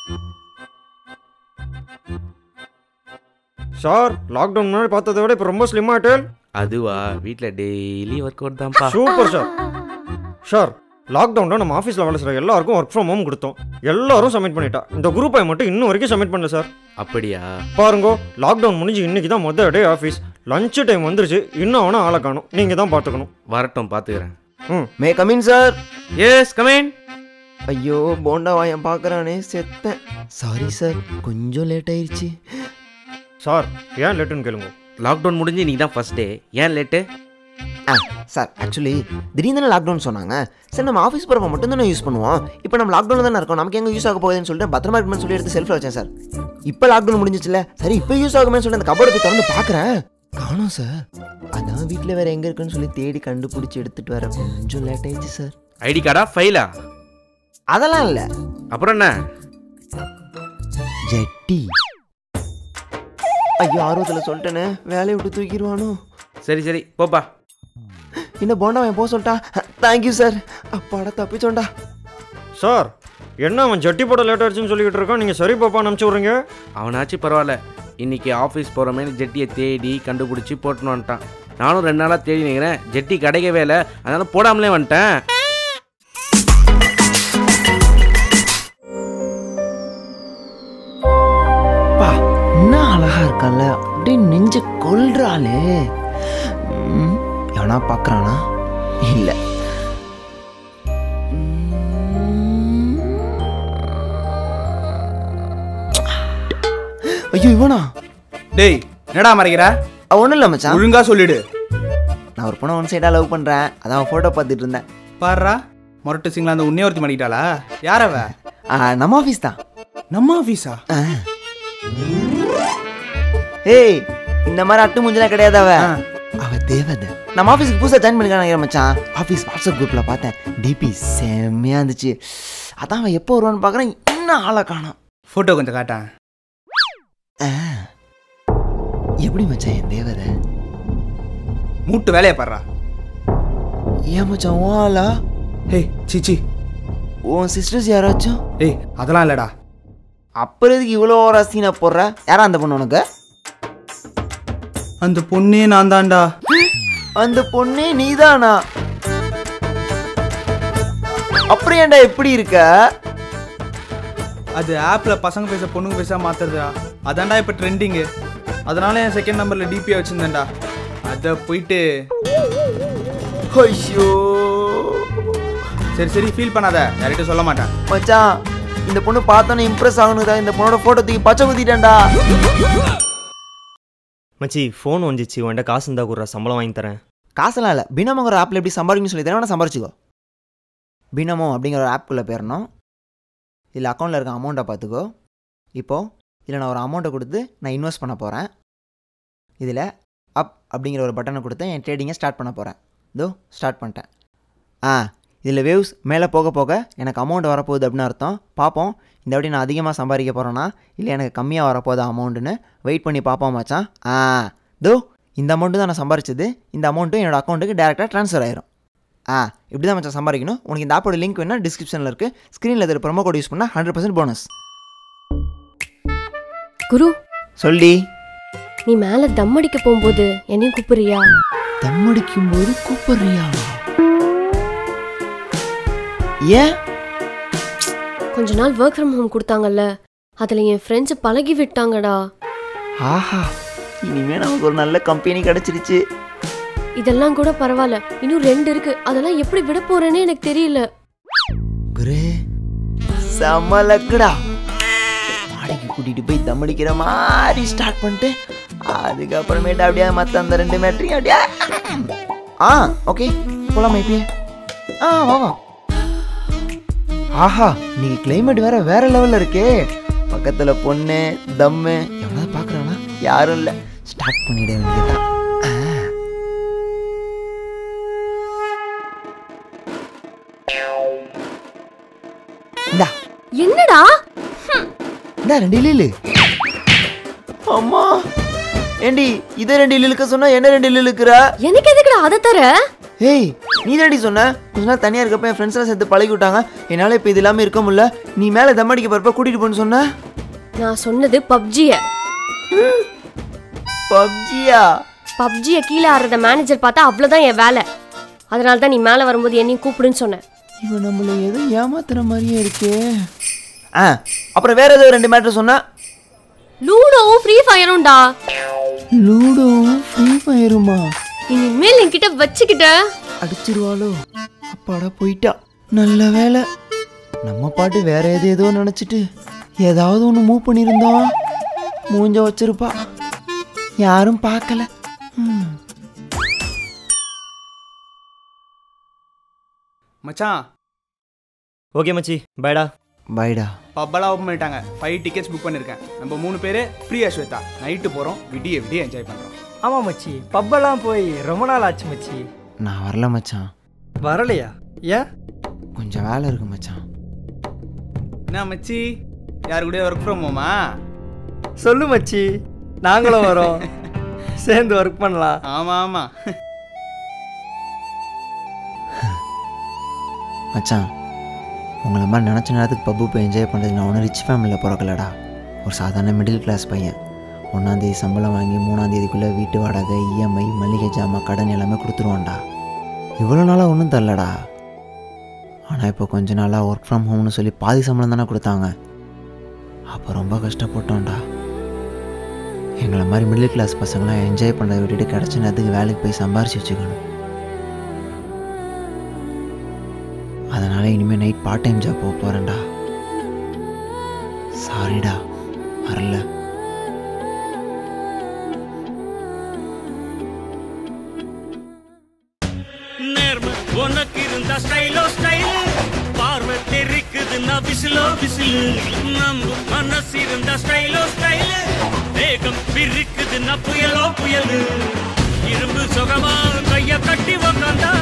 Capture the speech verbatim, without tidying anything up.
Sir lockdown முன்னாடி பார்த்ததை விட இப்போ ரொம்ப ஸ்லிம் ஆயிட்டேன். அதுவா வீட்டில் டெய்லி ஒர்க் அவுட் தான்ப்பா. Super sir. சார் லாக்டவுனில் நம்ம ஆஃபீஸில் வேலை செய்கிற எல்லாருக்கும் ஒர்க் ஃப்ரம் ஹோம் கொடுத்தோம். எல்லாரும் சப்மிட் பண்ணிட்டா. இந்த குரூப்பை மட்டும் இன்னும் வரைக்கும் சப்மிட் பண்ணல சார். அப்படியா? பாருங்கோ லாக்டவுன் முடிஞ்சு இன்னைக்கு தான் மொதல் டே ஆஃபீஸ். லஞ்ச் டைம் வந்துருச்சு. இன்னும் அவனை ஆளை காணும். நீங்கள் தான் பார்த்துக்கணும். வரட்டும் பார்த்துக்கிறேன். ம் may come in sir. Yes come in. ஐயோ போண்டா வாயன் பார்க்குறானே செத்தேன். சாரி சார் கொஞ்சம் லேட் ஆயிடுச்சு. சார் ஏன் லேட்டுன்னு கேளுங்க. லாக்டவுன் முடிஞ்சு இன்னைக்கு தான் ஃபர்ஸ்ட் டே. ஏன் லேட்டு? ஆ சார் ஆக்சுவலி திடீர்னு லாக்டவுன் சொன்னாங்க. சார் நம்ம ஆஃபீஸ் போகிறப்ப மட்டும் தானே யூஸ் பண்ணுவோம். இப்போ நம்ம லாக்டவுன் தானே இருக்கோம். நமக்கு எங்கே யூஸ் ஆக போகுதுன்னு சொல்லிட்டு பத்திரமா இருக்குன்னு சொல்லி எடுத்து செல்ஃபில் வச்சேன் சார். இப்போ லாக்டவுன் முடிஞ்சிச்சுல சரி இப்போ யூஸ் ஆகுமேன்னு சொல்லி அந்த கபோர்டை போய் திறந்து பார்க்குறேன். காணோம் சார். அதான் வீட்டில் வேறு எங்கே இருக்குன்னு சொல்லி தேடி கண்டுபிடிச்சி எடுத்துகிட்டு வர கொஞ்சம் லேட் ஆயிடுச்சு சார். ஐடி கார்டா ஃபைலா? அதெல்லாம் இல்லை. அப்புறம் என்ன? ஜெட்டி. ஐயோ ஆர்வத்தில் சொல்லிட்டேனே வேலையை விட்டு தூக்கிடுவானோ. சரி சரி போப்பா. என்ன போண்டா அவன் போக சொல்லிட்டா. Thank you sir. அப்பாடா தப்பிச்சோண்டா. சார் என்ன அவன் ஜட்டி போட லேட் ஆயிடுச்சுன்னு சொல்லிக்கிட்டு இருக்கான். நீங்கள் சரி பாப்பா அனுப்பிச்சி விட்றீங்க. அவனாச்சும் பரவாயில்ல. இன்னைக்கு ஆஃபீஸ் போகிற மாதிரி ஜெட்டியை தேடி கண்டுபிடிச்சி போட்டுன்னு வந்துட்டான். நானும் ரெண்டு நாளாக தேடி நிற்கிறேன். ஜெட்டி கிடைக்கவே இல்லை. அதனால போடாமலே வந்துட்டேன். பா என்ன அழகா இருக்கான்ல. அப்படியே நெஞ்ச கொல்றாளே. எவனா பார்க்குறானா? இல்லை. ஐயோ இவனா? டேய் என்னடா மறைக்கிற? ஒன்றும் இல்லை மச்சான். ஒழுங்கா சொல்லிடு. நான் ஒரு பொண்ணை ஒன் சைடாக லவ் பண்ணுறேன். அதான் ஃபோட்டோ பார்த்துட்டு இருந்தேன். பாருடா மொரட்டு சிங்களா அந்த உன்னே ஒருத்தி பண்ணிக்கிட்டாளா? யாரவ? நம்ம ஆஃபீஸ் தான். நம்ம ஆஃபீஸா? ஏய் இந்த மாதிரி அட்டு மூஞ்சலாம் கிடையாது. அவ அவ தேவதை. நம்ம ஆஃபீஸுக்கு புதுசாக ஜாயின் பண்ணிக்கான மச்சான். ஆஃபீஸ் வாட்ஸ்அப் குரூப்பில் பார்த்தேன். டிபி செம்மையாக இருந்துச்சு. அதான் அவன் எப்போ வருவான்னு பார்க்குறேன். இன்னும் ஆளை காணோம். ஃபோட்டோ கொஞ்சம் காட்டேன். எப்படி மச்சான் என் தேவதை? மூட்டு வேலையை பாடுறா. ஏன் மச்சான் ஓ ஆளா? ஏய் சிச்சி உன் சிஸ்டர்ஸ் யாராச்சும்? ஏய் அதெல்லாம் இல்லைடா. அப்புறம் எதுக்கு இவ்வளோ ஒரு சீனை போடுற? யாரா அந்த பொண்ணு உனக்கு? அந்த பொண்ணே நான் தான்டா. அந்த பொண்ணே நீதானா? அப்புறம் ஏன்டா எப்படி இருக்க? அது ஆப்பில் பசங்க பேச பொண்ணுங்க பேச மாத்துறதா. அதான்டா இப்போ ட்ரெண்டிங்கு. அதனால என் செகண்ட் நம்பரில் டிபியை வச்சுருந்தேன்டா. அதை போயிட்டு ஐயோ சரி சரி ஃபீல் பண்ணாத. யார்கிட்ட சொல்ல மாட்டேன் மச்சான். இந்த பொண்ணு பார்த்தோன்னே இம்ப்ரெஸ் ஆகணுதா. இந்த பொண்ணோட ஃபோட்டோ தூக்கி பச்சை குத்திட்டேன்டா. மச்சி ஃபோன் வந்துச்சு. உன்கிட்ட காசு இருந்தால் கூட சம்பளம் வாங்கி தரேன். காசெல்லாம் இல்லை. பினமோங்கிற ஆப்பில் எப்படி சம்பாதிக்கணும்னு சொல்லி தரேன். வேணா சம்பாரிச்சிக்கோ. பினமோ அப்படிங்கிற ஒரு ஆப்புக்குள்ளே போயிடணும். இதில் அக்கௌண்ட்டில் இருக்க அமௌண்ட்டை பார்த்துக்கோ. இப்போது இதில் நான் ஒரு அமௌண்ட்டை கொடுத்து நான் இன்வெஸ்ட் பண்ண போகிறேன். இதில் அப் அப்படிங்கிற ஒரு பட்டனை கொடுத்து என் ட்ரேடிங்கை ஸ்டார்ட் பண்ண போகிறேன். இதோ ஸ்டார்ட் பண்ணிட்டேன். ஆ இதில் வேவ்ஸ் மேலே போக போக எனக்கு அமௌண்ட் வரப்போகுது அப்படின்னு அர்த்தம். பார்ப்போம் இந்த வாட்டி நான் அதிகமாக சம்பாதிக்க போகிறேன்னா இல்லை எனக்கு கம்மியாக வரப்போகுது அமௌண்ட்டுன்னு வெயிட் பண்ணி பார்ப்போம் மச்சான். ஆ தோ இந்த அமௌண்ட்டு தான் நான் சம்பாரிச்சது. இந்த அமௌண்ட்டும் என்னோடய அக்கௌண்ட்டுக்கு டேரெக்டாக ட்ரான்ஸ்ஃபர் ஆயிரும். ஆ இப்படி தான் மச்சான் சம்பாதிக்கணும். உனக்கு இந்த ஆப்போட லிங்க் வேணால் டிஸ்கிரிப்ஷனில் இருக்குது. ஸ்க்ரீனில் இதில் ப்ரோமோ கோட் யூஸ் பண்ணால் ஹண்ட்ரட் பர்சன்ட் போனஸ். குரு சொல்லி நீ மேலே தம் அடிக்க போகும்போது என்னையும் கூப்பிடுறியா? தம் அடிக்கும் போது கூப்பிடுறியா? ஏன்? கொஞ்ச நாள் ஒர்க் ஃப்ரம் ஹோம் கொடுத்தாங்கல்ல, அதில் என் ஃப்ரெண்ட்ஸ் பழகி விட்டாங்கடா. ஆஹா இனிமே நமக்கு ஒரு நல்ல கம்பெனி கிடைச்சிருச்சு. இதெல்லாம் கூட பரவாயில்ல, இன்னும் ரெண்டு இருக்கு. அதெல்லாம் எப்படி விட போறேன்னு எனக்கு தெரியல. குரு சமலக்குடா. மாடிக்கு கூட்டிட்டு போய் தம் அடிக்கிற மாதிரி ஸ்டார்ட் பண்ணிட்டு அதுக்கப்புறமேட்டு அப்படியே மற்ற அந்த ரெண்டு மேட்ரியும் அப்படியே. ஆ ஓகே போலாமா இப்பயே? ஆ வா வா. ஆஹா இன்னைக்கு கிளைமேட் வேற வேற லெவல்ல இருக்கே. பக்கத்துல பொண்ணு தம்மு எவ்வளவு பாக்குறானா? யாரும் இல்ல. ஸ்டார்ட் பண்ணிட வேண்டியதான். என்னடா இந்த ரெண்டு இலு? அம்மா ஏண்டி இதை ரெண்டு இழுக்க சொன்னா என்ன ரெண்டு இழுக்கிற? எனக்கு எதுக்குடா அதை தர? ஏய் நீ தானடி சொன்ன கொஞ்ச நாள் தனியாக இருக்கப்ப என் ஃப்ரெண்ட்ஸ்லாம் சேர்த்து பழகி விட்டாங்க. என்னால் இப்போ இது இல்லாமல் இருக்க முடியல. நீ மேலே தம்மடிக்க போகிறப்ப கூட்டிகிட்டு போன்னு சொன்ன. நான் சொன்னது பப்ஜியை. பப்ஜியா? பப்ஜியை கீழே ஆடுறத மேனேஜர் பார்த்தா அவ்வளோதான் என் வேலை. அதனால தான் நீ மேலே வரும்போது என்னையும் கூப்பிடுன்னு சொன்னேன். இவன் நம்மளை ஏதோ ஏமாத்துற மாதிரியே இருக்கே. ஆ அப்புறம் வேற ஏதோ ரெண்டு மேட்ரு சொன்னா. லூடோவும் ஃப்ரீ ஃபயரும்டா. லூடோவும் ஃப்ரீ ஃபயருமா? இனிமேல் என்கிட்ட வச்சுக்கிட்ட அடிச்சிருவாளோ? அப்பாடா போயிட்டா. நல்ல வேலை. நம்ம பாட்டு வேற எது ஏதோ நினச்சிட்டு ஏதாவது ஒன்று மூவ் பண்ணியிருந்தோம். மூஞ்ச வச்சிருப்பா, யாரும் பார்க்கல. மச்சான். ஓகே மச்சி, பாய்டா. பாய்டா. பப்பெல்லாம் ஓப்பன் பண்ணிட்டாங்க. ஃபைவ் டிக்கெட்ஸ் புக் பண்ணியிருக்கேன். நம்ம மூணு பேர் ஃப்ரீயா ஸ்வேதா நைட்டு போகிறோம். விடிய விடிய என்ஜாய் பண்ணுறோம். ஆமாம் மச்சி, பப்பெல்லாம் போய் ரொம்ப நாள் ஆச்சு மச்சி. நான் வரல மச்சான். வரலையா? ஏன்? கொஞ்சம் வேலை இருக்கு மச்சான். என்ன மச்சி, யாரு கூட ஒர்க் ஃப்ரம் ஹோமா? சொல்லு மச்சி, நாங்களும் வரோம், சேர்ந்து ஒர்க் பண்ணலாம். ஆமாம் ஆமாம் மச்சான், உங்களை மாதிரி நினச்ச நேரத்துக்கு பப்பு போய் என்ஜாய் பண்ணுறதுக்கு நான் ஒன்றும் ரிச் ஃபேமிலியில் பிறக்கலடா. ஒரு சாதாரண மிடில் கிளாஸ் பையன். ஒன்றாந்தேதி சம்பளம் வாங்கி மூணாந்தேதிக்குள்ளே வீட்டு வாடகை, இஎம்ஐ, மளிகை ஜாமான், கடன் எல்லாமே கொடுத்துருவான்டா. இவ்வளோ நாளாக ஒன்றும் தரலடா. ஆனால் இப்போ கொஞ்ச நாளாக ஒர்க் ஃப்ரம் ஹோம்னு சொல்லி பாதி சம்பளம் தானே கொடுத்தாங்க. அப்போ ரொம்ப கஷ்டப்பட்டோம்டா. எங்களை மாதிரி மிடில் கிளாஸ் பசங்களாம் என்ஜாய் பண்ணுறதை விட்டுட்டு கிடச்ச நேரத்துக்கு வேலைக்கு போய் சம்பாரிச்சு வச்சுக்கணும். அதனால் இனிமேல் நைட் பார்ட் டைம் ஜாப் போக போகிறேன்டா. சாரிடா, வரல. உனக்கு இருந்தா ஸ்டைலோ ஸ்டைல், பார்வை தெரிக்குதுன்னா விசிலோ விசில். நம்ம மனசு இருந்தா ஸ்டைலோ ஸ்டைல், வேகம் பிரிக்குதுன்னா புயலோ புயல். இரும்பு சுகமா கைய கட்டி உக்காந்தா